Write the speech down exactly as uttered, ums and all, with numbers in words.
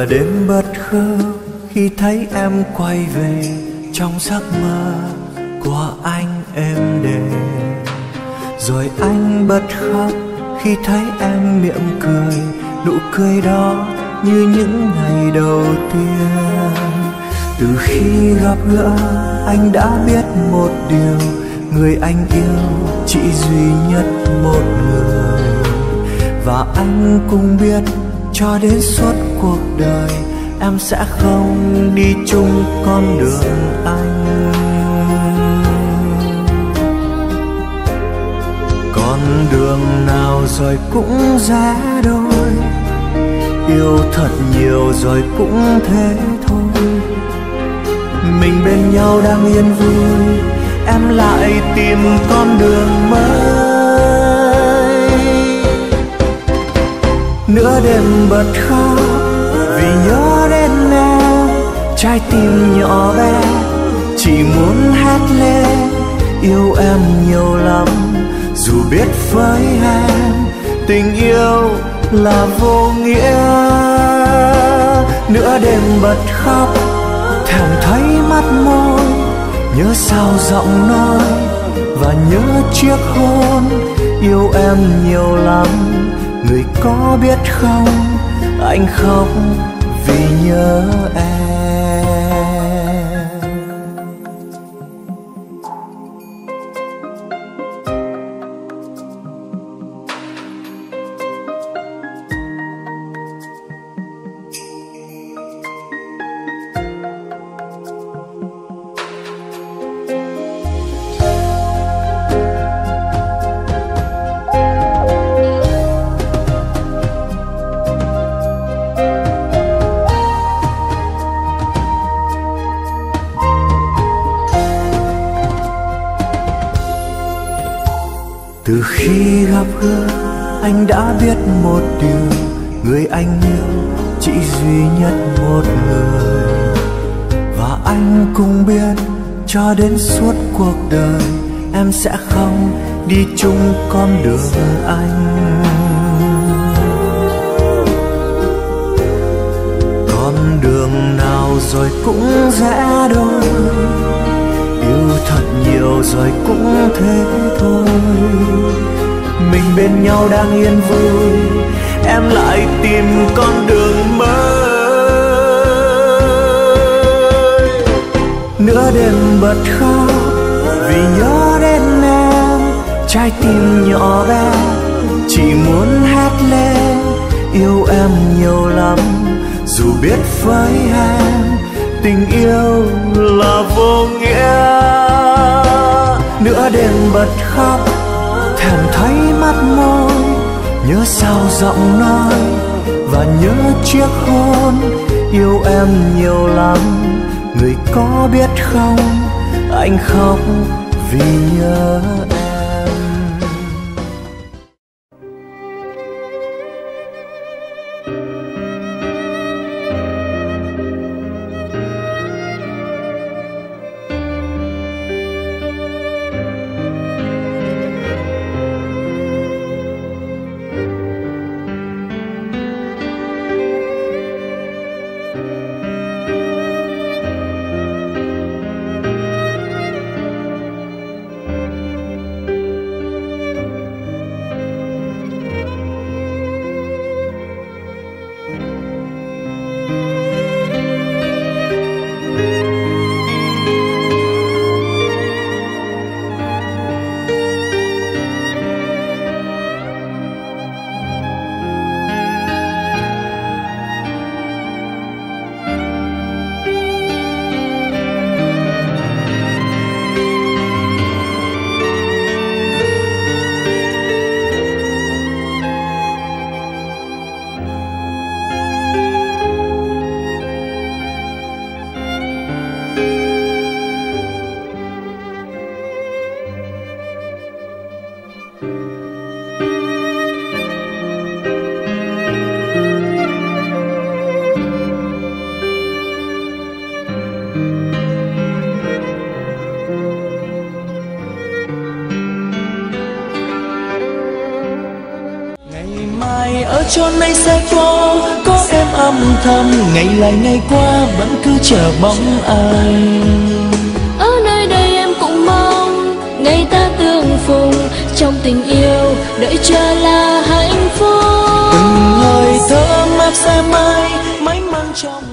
nửa đêm bật khơ khi thấy em quay về trong giấc mơ của anh êm đềm. Rồi anh bật khóc khi thấy em mỉm cười, nụ cười đó như những ngày đầu tiên. Từ khi gặp gỡ anh đã biết một điều, người anh yêu chỉ duy nhất một người. Và anh cũng biết cho đến suốt cuộc đời em sẽ không đi chung con đường anh. Con đường nào rồi cũng rẽ đôi, yêu thật nhiều rồi cũng thế thôi. Mình bên nhau đang yên vui, em lại tìm con đường mới. Nửa đêm bật khóc vì nhớ đến em, trái tim nhỏ bé chỉ muốn hét lên yêu em nhiều lắm. Dù biết với em tình yêu là vô nghĩa. Nửa đêm bật khóc thèm thấy mắt môi, nhớ sao giọng nói và nhớ chiếc hôn. Yêu em nhiều lắm, người có biết không, anh khóc vì nhớ em. Từ khi gặp gỡ anh đã biết một điều, người anh yêu chỉ duy nhất một người. Và anh cũng biết cho đến suốt cuộc đời em sẽ không đi chung con đường anh. Con đường nào rồi cũng rẽ đôi, yêu thật nhiều rồi cũng thế thôi. Mình bên nhau đang yên vui, em lại tìm con đường mới. Nửa đêm bật khóc vì nhớ đến em, trái tim nhỏ bé chỉ muốn hét lên yêu em nhiều lắm. Dù biết với em tình yêu là vô nghĩa. Nửa đêm bật khóc thèm thấy mắt môi, nhớ sao giọng nói và nhớ chiếc hôn. Yêu em nhiều lắm, người có biết không, anh khóc vì nhớ em. Ở chốn này sẽ có có em âm thầm, ngày lại ngày qua vẫn cứ chờ bóng anh. Ở nơi đây em cũng mong ngày ta tương phùng, trong tình yêu đợi chờ là hạnh phúc. Từng hơi thở mát sẽ mãi mãi mang trong